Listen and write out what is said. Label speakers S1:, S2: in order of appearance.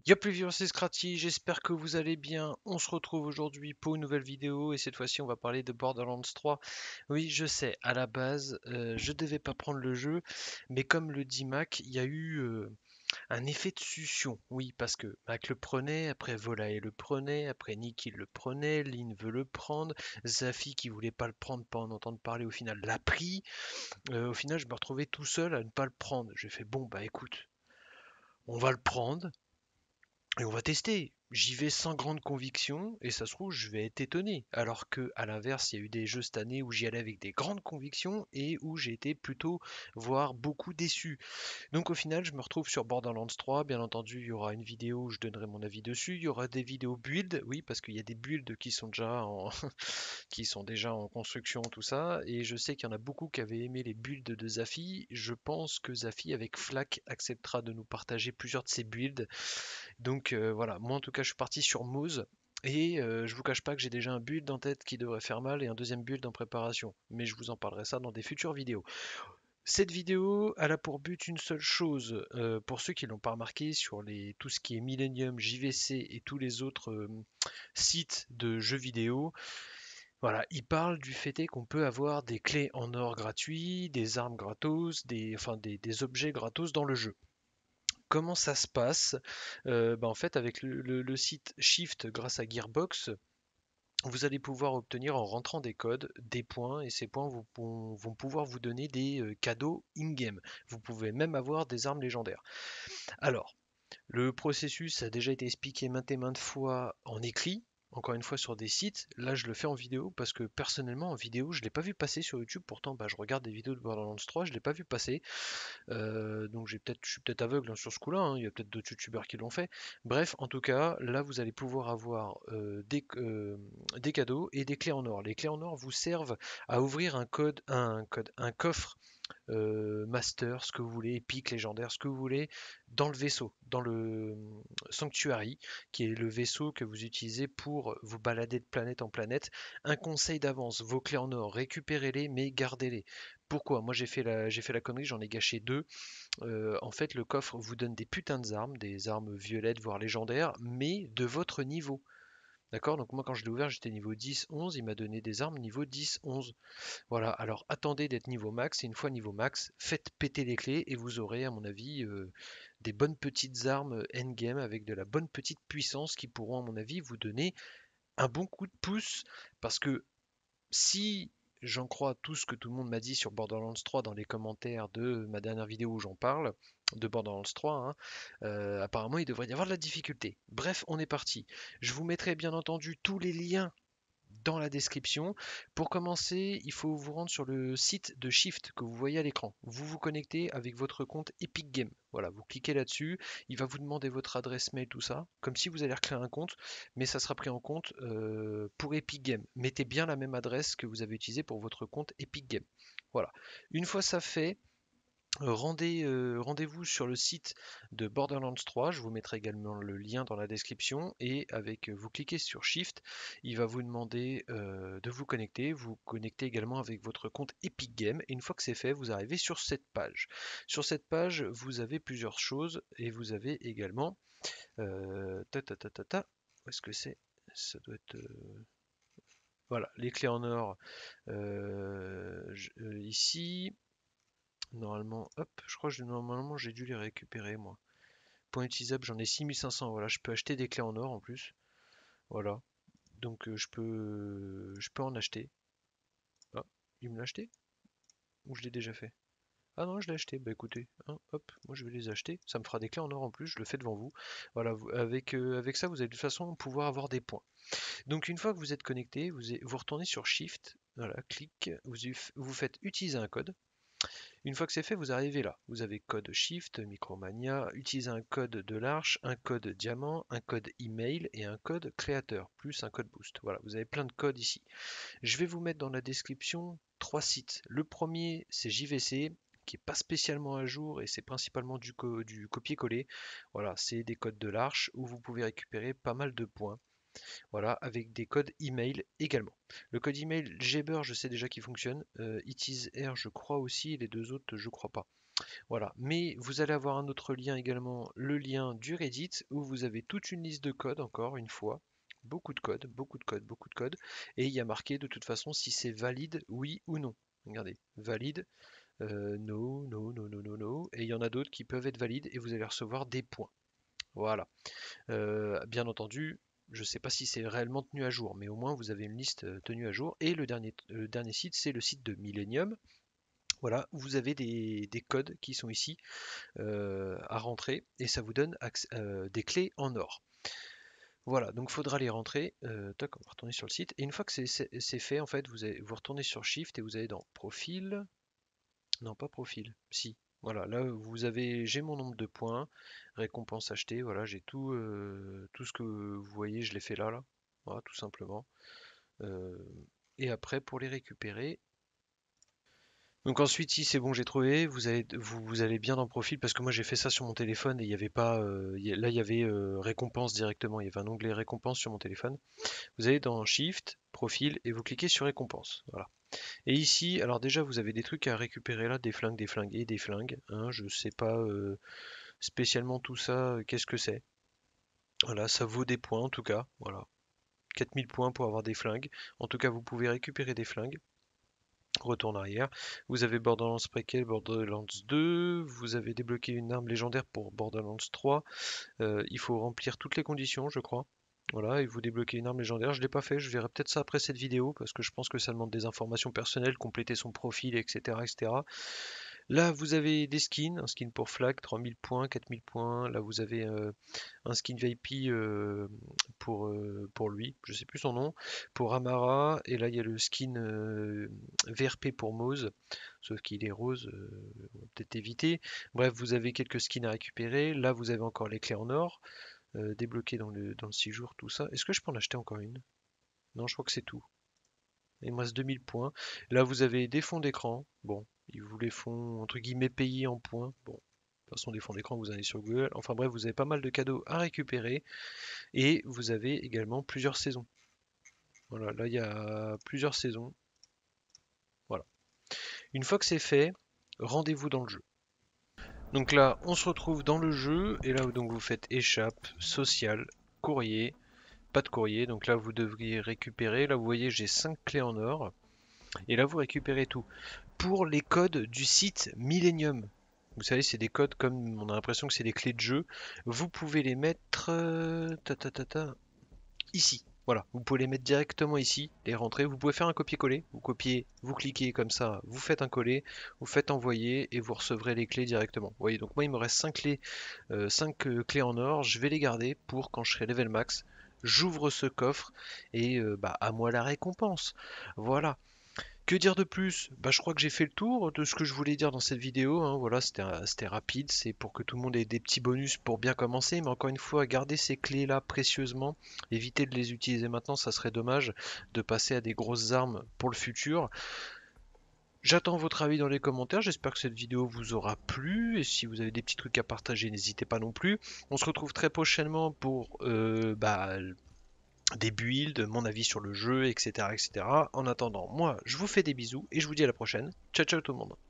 S1: Y'a plusieurs c'est Scratchy, j'espère que vous allez bien. On se retrouve aujourd'hui pour une nouvelle vidéo et cette fois-ci on va parler de Borderlands 3. Oui, je sais, à la base, je devais pas prendre le jeu, mais comme le dit Mac, il y a eu un effet de succion. Oui, parce que Mac le prenait, après Volae le prenait, après Nicky le prenait, Lynn veut le prendre, Zafi qui voulait pas le prendre, pas en entendre parler, au final l'a pris. Au final, je me retrouvais tout seul à ne pas le prendre. J'ai fait bon, bah écoute, on va le prendre. Et on va tester. J'y vais sans grande conviction et ça se trouve, je vais être étonné. Alors que, à l'inverse, il y a eu des jeux cette année où j'y allais avec des grandes convictions et où j'ai été plutôt, voire beaucoup déçu. Donc au final, je me retrouve sur Borderlands 3. Bien entendu, il y aura une vidéo où je donnerai mon avis dessus. Il y aura des vidéos build, oui, parce qu'il y a des builds qui sont déjà qui sont déjà en construction, tout ça. Et je sais qu'il y en a beaucoup qui avaient aimé les builds de Zafi. Je pense que Zafi, avec Flack, acceptera de nous partager plusieurs de ses builds. Donc voilà, moi en tout cas, je suis parti sur Moz. Et je vous cache pas que j'ai déjà un build en tête qui devrait faire mal et un deuxième build en préparation. Mais je vous en parlerai ça dans des futures vidéos. Cette vidéo, elle a pour but une seule chose. Pour ceux qui l'ont pas remarqué, sur tout ce qui est Millennium, JVC et tous les autres sites de jeux vidéo, voilà, il parle du fait est qu'on peut avoir des clés en or gratuits, des armes gratos, enfin des objets gratos dans le jeu. Comment ça se passe? En fait, avec le site Shift, grâce à Gearbox, vous allez pouvoir obtenir en rentrant des codes, des points, et ces points vont pouvoir vous donner des cadeaux in-game. Vous pouvez même avoir des armes légendaires. Alors, le processus a déjà été expliqué maintes et maintes fois en écrit, encore une fois sur des sites. Là, je le fais en vidéo parce que personnellement, en vidéo, je ne l'ai pas vu passer sur YouTube. Pourtant, bah, je regarde des vidéos de Borderlands 3, je ne l'ai pas vu passer. Donc je suis peut-être aveugle, hein, sur ce coup-là, hein. Il y a peut-être d'autres youtubeurs qui l'ont fait. Bref, en tout cas, là vous allez pouvoir avoir des cadeaux et des clés en or. Les clés en or vous servent à ouvrir un coffre master, ce que vous voulez, épique, légendaire, ce que vous voulez, dans le vaisseau, dans le Sanctuary, qui est le vaisseau que vous utilisez pour vous balader de planète en planète. Un conseil d'avance, vos clés en or, récupérez-les, mais gardez-les. Pourquoi? Moi j'ai fait la connerie, j'en ai gâché deux. En fait, le coffre vous donne des putains d'armes, des armes violettes, voire légendaires, mais de votre niveau. D'accord? Donc moi quand je l'ai ouvert, j'étais niveau 10-11, il m'a donné des armes niveau 10-11. Voilà, alors attendez d'être niveau max, et une fois niveau max, faites péter les clés et vous aurez, à mon avis, des bonnes petites armes endgame avec de la bonne petite puissance qui pourront, à mon avis, vous donner un bon coup de pouce. Parce que si j'en crois tout ce que tout le monde m'a dit sur Borderlands 3 dans les commentaires de ma dernière vidéo où j'en parle, de Borderlands 3, hein, apparemment il devrait y avoir de la difficulté. Bref, on est parti. Je vous mettrai bien entendu tous les liens dans la description. Pour commencer, il faut vous rendre sur le site de Shift que vous voyez à l'écran. Vous vous connectez avec votre compte Epic Games. Voilà, vous cliquez là-dessus, il va vous demander votre adresse mail, tout ça, comme si vous allez recréer un compte, mais ça sera pris en compte pour Epic Games. Mettez bien la même adresse que vous avez utilisée pour votre compte Epic Games. Voilà. Une fois ça fait, rendez-vous sur le site de Borderlands 3, je vous mettrai également le lien dans la description et vous cliquez sur Shift, il va vous demander de vous connectez également avec votre compte Epic Games et une fois que c'est fait, vous arrivez sur cette page. Sur cette page, vous avez plusieurs choses et vous avez également où est-ce que c'est? Ça doit être voilà, les clés en or ici. Normalement, hop, je crois que normalement j'ai dû les récupérer moi. Points utilisables, j'en ai 6500. Voilà, je peux acheter des clés en or en plus. Voilà, donc je peux en acheter. Ah, il me l'a acheté? Ou je l'ai déjà fait? Ah non, je l'ai acheté. Bah écoutez, hein, hop, moi je vais les acheter. Ça me fera des clés en or en plus, je le fais devant vous. Voilà, avec ça, vous allez de toute façon pouvoir avoir des points. Donc une fois que vous êtes connecté, vous retournez sur Shift. Voilà, clic, vous faites utiliser un code. Une fois que c'est fait, vous arrivez là. Vous avez code Shift, Micromania, utilisez un code de l'Arche, un code diamant, un code email et un code créateur, plus un code boost. Voilà, vous avez plein de codes ici. Je vais vous mettre dans la description trois sites. Le premier, c'est JVC, qui n'est pas spécialement à jour et c'est principalement du copier-coller. Voilà, c'est des codes de l'Arche où vous pouvez récupérer pas mal de points. Voilà, avec des codes email également. Le code email Jabber, je sais déjà qu'il fonctionne. It is Air, je crois aussi, et les deux autres, je crois pas. Voilà, mais vous allez avoir un autre lien également, le lien du Reddit, où vous avez toute une liste de codes, encore une fois. Beaucoup de codes, beaucoup de codes, beaucoup de codes. Et il y a marqué de toute façon si c'est valide, oui ou non. Regardez, valide, no, no, no, no, no, no. Et il y en a d'autres qui peuvent être valides et vous allez recevoir des points. Voilà. Bien entendu, je ne sais pas si c'est réellement tenu à jour, mais au moins vous avez une liste tenue à jour. Et le dernier site, c'est le site de Millennium. Voilà, vous avez des codes qui sont ici à rentrer et ça vous donne des clés en or. Voilà, donc il faudra les rentrer. Tac, on va retourner sur le site. Et une fois que c'est fait, en fait, vous retournez sur Shift et vous allez dans Profil. Non, pas Profil. Si. Voilà, là j'ai mon nombre de points, récompense achetée. Voilà, j'ai tout ce que vous voyez, je l'ai fait là. Voilà, tout simplement. Euh, et après, pour les récupérer, donc ensuite, si c'est bon, j'ai trouvé, vous allez bien dans profil parce que moi j'ai fait ça sur mon téléphone et il n'y avait pas, là il y avait récompense directement, il y avait un onglet récompense sur mon téléphone. Vous allez dans Shift, profil et vous cliquez sur récompense. Voilà. Et ici, alors déjà vous avez des trucs à récupérer là, des flingues et des flingues. Hein, je sais pas spécialement tout ça, qu'est-ce que c'est. Voilà, ça vaut des points en tout cas. Voilà. 4000 points pour avoir des flingues. En tout cas, vous pouvez récupérer des flingues. Retour en arrière. Vous avez Borderlands Prequel, Borderlands 2. Vous avez débloqué une arme légendaire pour Borderlands 3. Il faut remplir toutes les conditions, je crois. Voilà, et vous débloquez une arme légendaire. Je ne l'ai pas fait, je verrai peut-être ça après cette vidéo parce que je pense que ça demande des informations personnelles, compléter son profil, etc. etc. Là, vous avez des skins, un skin pour Flag, 3000 points, 4000 points. Là, vous avez un skin VIP pour lui, je sais plus son nom, pour Amara. Et là, il y a le skin VRP pour Mose, sauf qu'il est rose, on va peut-être éviter. Bref, vous avez quelques skins à récupérer. Là, vous avez encore les clés en or, débloquées dans le 6 jours, tout ça. Est-ce que je peux en acheter encore une? Non, je crois que c'est tout. Il me reste 2000 points. Là, vous avez des fonds d'écran. Bon, ils vous les font, entre guillemets, payer en points. Bon, de toute façon, des fonds d'écran, vous allez sur Google. Enfin bref, vous avez pas mal de cadeaux à récupérer. Et vous avez également plusieurs saisons. Voilà, là, il y a plusieurs saisons. Voilà. Une fois que c'est fait, rendez-vous dans le jeu. Donc là, on se retrouve dans le jeu. Et là, donc, vous faites échappe, social, courrier. Pas de courrier. Donc là, vous devriez récupérer. Là, vous voyez, j'ai 5 clés en or. Et là, vous récupérez tout. Pour les codes du site Millennium. Vous savez, c'est des codes comme on a l'impression que c'est des clés de jeu. Vous pouvez les mettre ici. Voilà, vous pouvez les mettre directement ici, les rentrer. Vous pouvez faire un copier-coller. Vous copiez, vous cliquez comme ça, vous faites un coller, vous faites envoyer et vous recevrez les clés directement. Vous voyez, donc moi il me reste 5 clés, 5 clés en or. Je vais les garder pour quand je serai level max. J'ouvre ce coffre et bah, à moi la récompense. Voilà. Que dire de plus? Bah, je crois que j'ai fait le tour de ce que je voulais dire dans cette vidéo, hein. Voilà, c'était rapide, c'est pour que tout le monde ait des petits bonus pour bien commencer, mais encore une fois, garder ces clés-là précieusement, éviter de les utiliser maintenant, ça serait dommage de passer à des grosses armes pour le futur. J'attends votre avis dans les commentaires, j'espère que cette vidéo vous aura plu, et si vous avez des petits trucs à partager, n'hésitez pas non plus. On se retrouve très prochainement pour bah, des builds, mon avis sur le jeu, etc., etc. En attendant, moi, je vous fais des bisous et je vous dis à la prochaine. Ciao, ciao tout le monde.